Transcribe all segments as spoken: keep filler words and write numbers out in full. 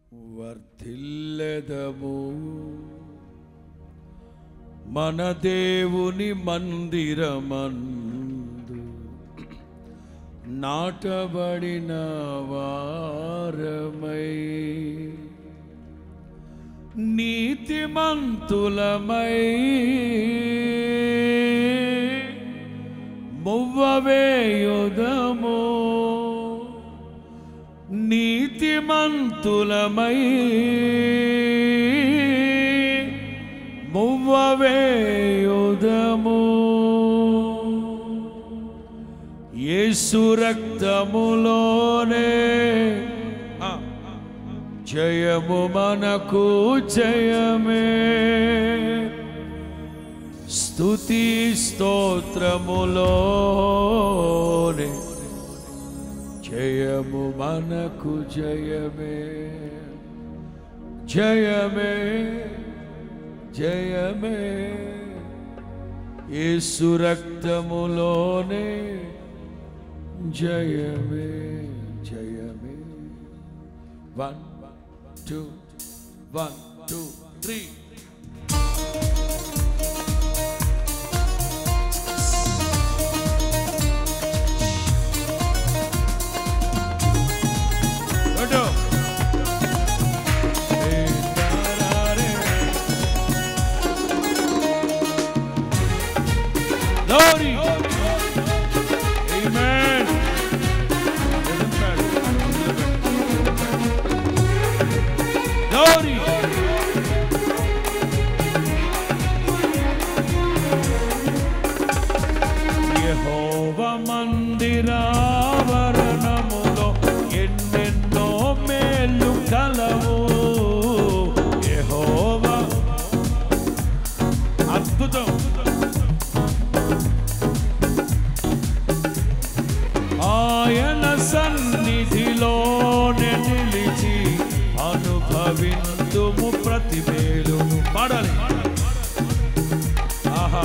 వర్ధిల్లెదము మన దేవుని మందిరమందు నాటబడిన వారమై నీతిమంతులమై మువ్వవేయుదము నీతిమంతులమై మువ్వవేయుదము యేసు రక్తములోనే జయము మనకు జయమే స్తుతి స్తోత్రములోనే జయము మనకు జయమే జయమే జయమే యేసు రక్తములోనే జయమే జయమే one two one two three Glory. Amen. Glory. Yehova మందిరావరణములో ఎన్నెన్నో మేలు కలవు యెహోవా అద్భుతం ఆయన సన్నిధిలోనే నిలిచి అనుభవింతుము ప్రతి మేలును పాడాలి ఆహా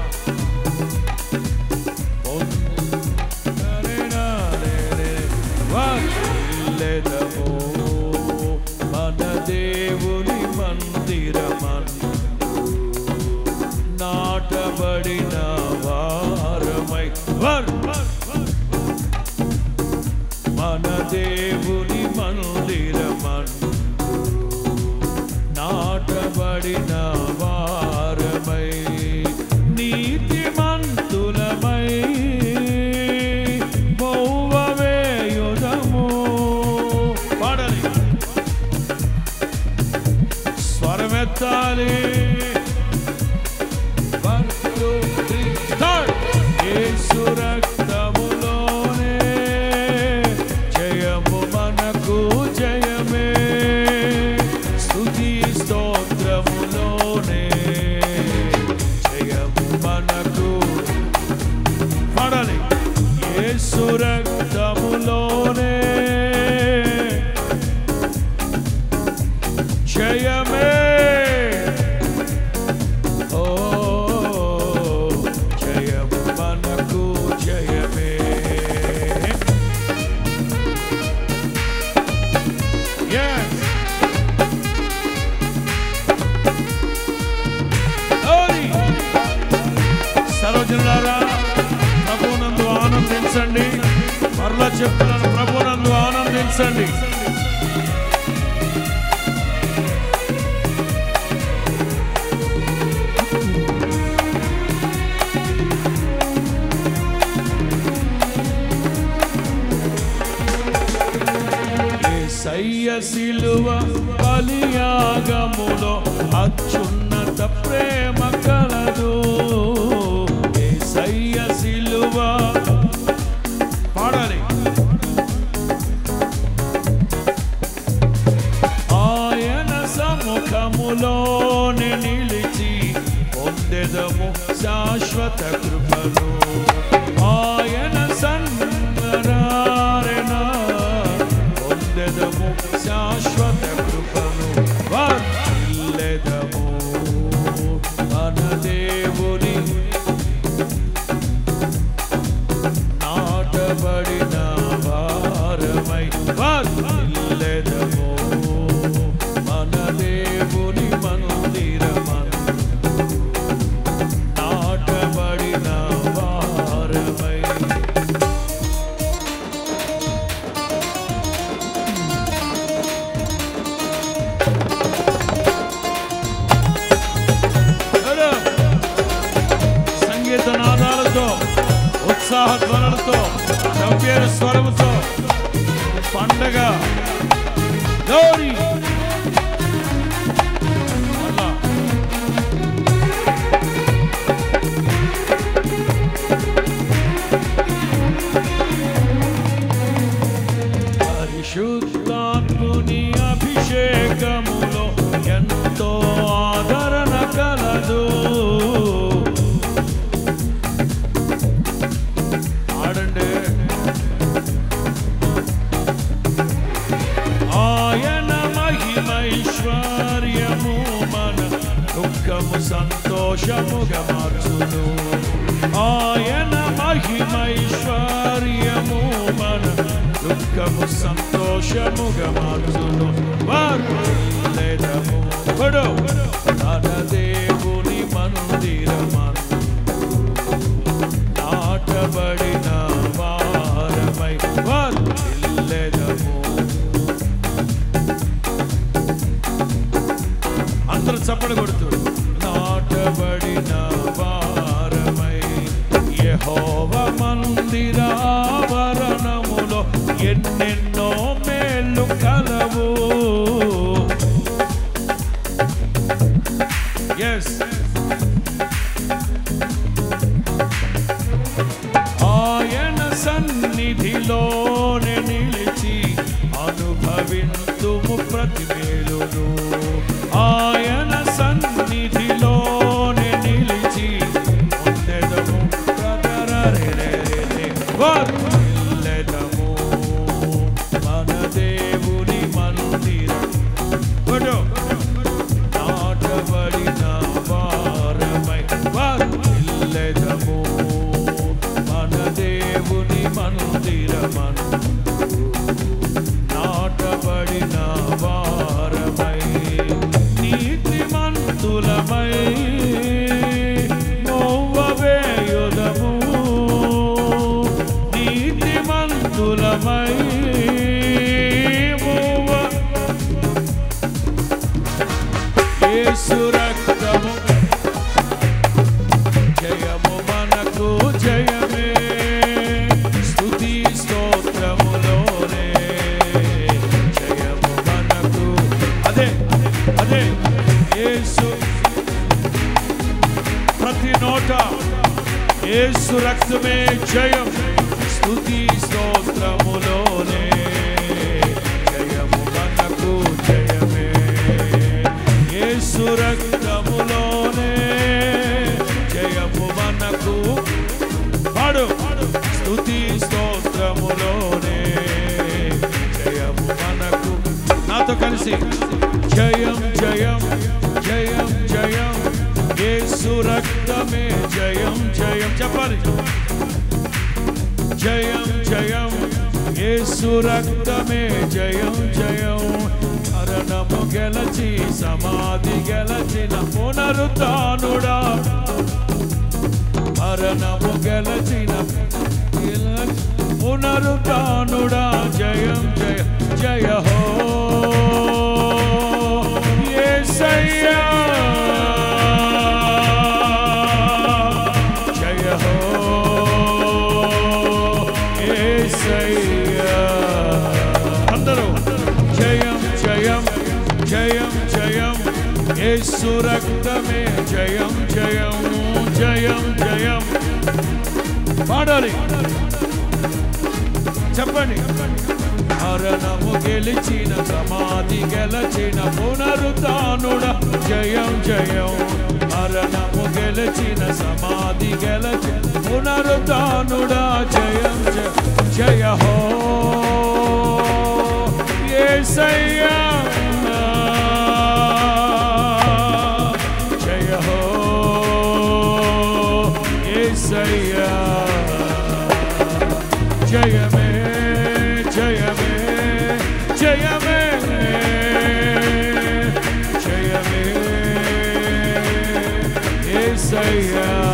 వర్ధిల్లెదము మన దేవుని మందిరమందు నాటబడిన వారమై మన దేవుని మందిరమందు నాటబడిన వారమై నీతిమంతులమై మౌవవేయుదము పాడాలి స్వరమెత్తాలి one two three start Yesu రక్తములోనే జయము మనకు జయమే స్తుతి స్తోత్రములోనే జయము మనకు పాడాలి యేసు రక్తములోనే జయమే ఓ జయము మనకు జయమే సర్వజనులారా ప్రభువునందు ఆనందించండి మరలా చెప్తున్నాను ప్రభువునందు ఆనందించండి యేసయ్య సిలువ బలియాగములో అత్యున్నత ప్రేమ కలదు యేసయ్య సిలువ పాడాలి ఆయన సముఖములోనే నిలిచి పొందెదము శాశ్వత కృపను ఆయన సన్నిధిన పొందెదము శాశ్వత కృపను వర్ధిల్లెదము మన దేవుని నాటబడిన వారమై వర్ధిల్లెదము ఉత్సాహ ధ్వనులతో గంభీర స్వరముతో పండగ గౌరీ అలా పరిశుద్ధాత్ముని అభిషేకములో ఎంతో ఆదరణ కలదు. ఆడండి. ఆయన మహిమైశ్వర్యము మన దుఃఖము సంతోషముగా మార్చును. ఆయన మహిమైశ్వర్యము మన దుఃఖము సంతోషముగా మార్చును. వార్లేదము పడు తన దేవుని మందిరమందు నాటబడిన వారమై వార్లేదము. అందరూ చప్పట్లు కొడుతూ నాటబడిన వారమై యెహోవా మందిర ఆవరణములో ఎన్నెన్నో మేలు కలవు. yes ఆయన సన్నిధిలోనే నిలిచి అనుభవింతుము ప్రతి మేలును. ఆయన సన్నిధిలోనే నిలిచి ఉండెదము వర్ధిల్లెదము. మన దేవుని మందిరం నాటబడిన వారమై వర్ధిల్లెదము. మన దేవుని మందిరమందు నాటబడిన వారమై నీతిమంతులమై మోవవేయుదము. నీతిమంతులమై మోవ యేసు రక్తము జయము మనకు జయమే. స్తుతి స్తోత్రములోనే జయము మనకు. అదే అదే యేసు ప్రతి నోట యేసు రక్తమే జయం. స్తుతి స్తోత్రములోనే జయము మనకు జయమే. యేసు రక్తములోనే జయము మనకు. పాడు స్తుతి స్తోత్రములోనే జయము మనకు. నాతో కలిసి జయం జయం జయం జయం యేసు రక్తమే జయం జయం చెప్పాలి. జయం జయం యేసు రక్తమే జయం జయం. మరణము గెలచి సమాధి గెలచిన పునరుత్థానుడా. మరణము గెలచిన పునరుత్థానుడా జయం జయ జయ హో యేసయ్యా. జయ హో యేసయ్యా. అందరూ జయం జయం జయం జయం యేసు రక్తమే జయం జయం జయం జయం. పాడాలి చెప్పండి. మరణము గెలిచిన సమాధి గెలచిన పునరుత్థానుడా జయం జయం. మరణము గెలిచిన సమాధి గెలచిన పునరుత్థానుడా జయం జయ జయ హో యేసయ్యా. జయ హో యేసయ్యా. జయమే జయమే జయమే జయమే యేసయ్యా.